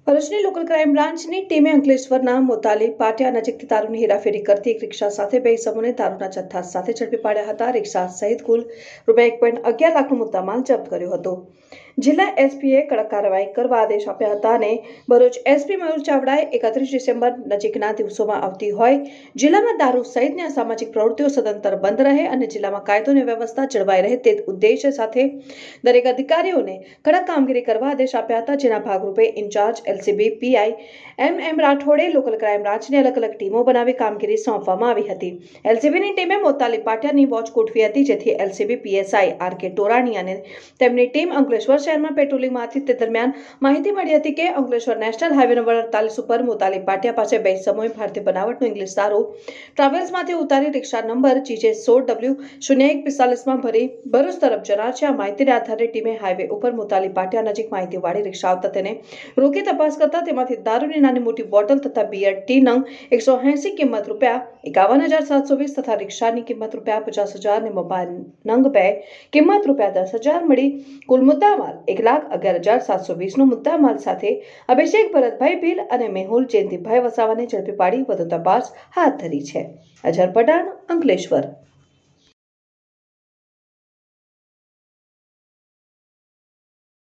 ભરૂચની local crime બ્રાન્ચની ટીમે અંકલેશ્વરના મોતાલી પાટિયા નજીકથી દારૂની હેરાફેરી કરતી એક રિક્ષા સાથે બે ઇસમોને દારૂના જથ્થા સાથે ઝડપી પાડ્યા હતા। રિક્ષા સહિત કુલ ₹1.11 લાખનો મુદ્દામાલ જપ્ત કર્યો હતો। જિલ્લા એસપીએ કડક કાર્યવાહી કરવા આદેશ આપ્યા હતા અને ભરૂચ એસપી મયુર ચાવડાએ 31 ડિસેમ્બર નજીકના દિવસોમાં આવતી હોય જિલ્લામાં દારૂ સહિતની અસામાજિક પ્રવૃત્તિઓ સદંતર બંધ રહે અને જિલ્લામાં કાયદો અને વ્યવસ્થા જળવાઈ રહે તે ઉદ્દેશ્ય સાથે દરેક અધિકારીઓને કડક કામગીરી કરવા આદેશ આપ્યા હતા। જેના ભાગરૂપે ઇન્ચાર્જ એલસીબી પીઆઈ એમ રાઠોડે લોકલ ક્રાઇમ બ્રાન્ચની અલગ અલગ ટીમો બનાવી કામગીરી સોંપવામાં આવી હતી। એલસીબીની ટીમે મોતાલી પાટિયાની વોચ ગોઠવી હતી, જેથી એલસીબી પીએસઆઈ આર.કે. ટોરાણી અને તેમની ટીમ અંકલેશ્વર શહેરમાં પેટ્રોલિંગમાં હતી। તે દરમિયાન માહિતી મળી હતી કે અંકલેશ્વર નેશનલ હાઈવે નંબર 48 ઉપર મોતાલી પાટિયા પાસે બે સમૂહ ભારતીય બનાવટનો ઇંગ્લિશ દારૂ ટ્રાવેલ્સમાંથી ઉતારી રિક્ષા નંબર GJ16W0145 માં ભરી ભરૂચ તરફ જનાર છે। આ માહિતીના આધારે ટીમે હાઈવે ઉપર મોતાલી પાટિયા નજીક માહિતીવાળી રિક્ષા આવતા તેને રોકી તપાસ કરતા તેમાંથી દારૂની નાની મોટી બોટલ તથા બિયર ટી નંગ 180 કિંમત ₹51,720 તથા રિક્ષાની કિંમત ₹50,000 અને મોબાઈલ નંગ 2 કિંમત ₹10,000 મળી કુલ મુદ્દામાલ 1,11,720 નો મુદ્દામાલ સાથે અભિષેક ભરતભાઈ ભીલ અને મેહુલ જયંતિભાઈ વસાવાને ઝડપી પાડી વધુ તપાસ હાથ ધરી છે। અઝર પઠાણ, અંકલેશ્વર।